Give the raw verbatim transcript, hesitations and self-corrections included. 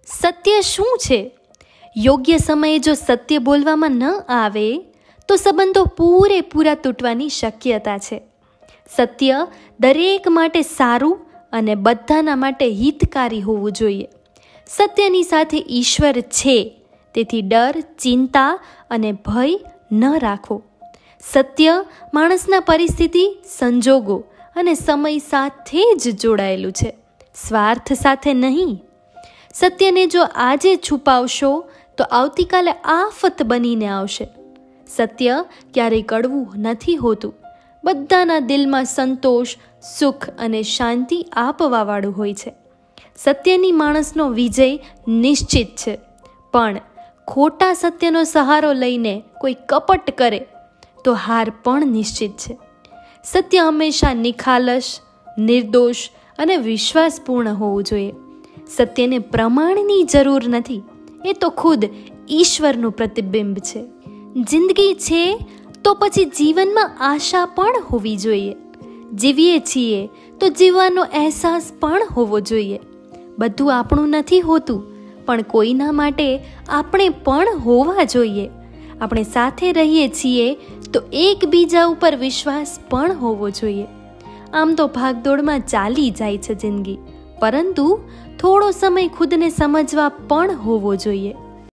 સત્ય શું છે? યોગ્ય સમયે જો સત્ય બોલવામાં ન આવે તો સંબંધો પૂરેપૂરા તૂટવાની શક્યતા છે. સત્ય દરેક માટે સારું અને બધાના માટે હિતકારી હોવું જોઈએ. સત્યની સાથે ઈશ્વર છે, તેથી ડર, ચિંતા અને ભય ન રાખો. સત્ય માણસના પરિસ્થિતિ, સંજોગો અને સમય સાથે જ જોડાયેલું છે, સ્વાર્થ સાથે નહીં. સત્યને જો આજે છુપાવશો તો આવતીકાલે આફત બનીને આવશે. સત્ય ક્યારેય કડવું નથી હોતું. બધાના દિલમાં સંતોષ, સુખ અને શાંતિ આપવાવાળું હોય છે. સત્યની માણસનો વિજય નિશ્ચિત છે, પણ ખોટા સત્યનો સહારો લઈને કોઈ કપટ કરે તો હાર પણ નિશ્ચિત છે. સત્ય હંમેશા નિખાલસ, નિર્દોષ અને વિશ્વાસપૂર્ણ હોવું જોઈએ. સત્યને પ્રમાણની જરૂર નથી, એ તો ખુદ ઈશ્વરનું પ્રતિબિંબ છે. જિંદગી છે તો પછી જીવનમાં આશા પણ હોવી જોઈએ. જીવીએ છીએ તો જીવવાનો અહેસાસ પણ હોવો જોઈએ. બધું આપણું નથી હોતું, પણ કોઈના માટે આપણે પણ હોવા જોઈએ. આપણે સાથે રહીએ છીએ તો એકબીજા ઉપર વિશ્વાસ પણ હોવો જોઈએ. આમ તો ભાગદોડમાં ચાલી જાય છે જિંદગી, પરંતુ થોડો સમય ખુદને સમજવા પણ હોવો જોઈએ.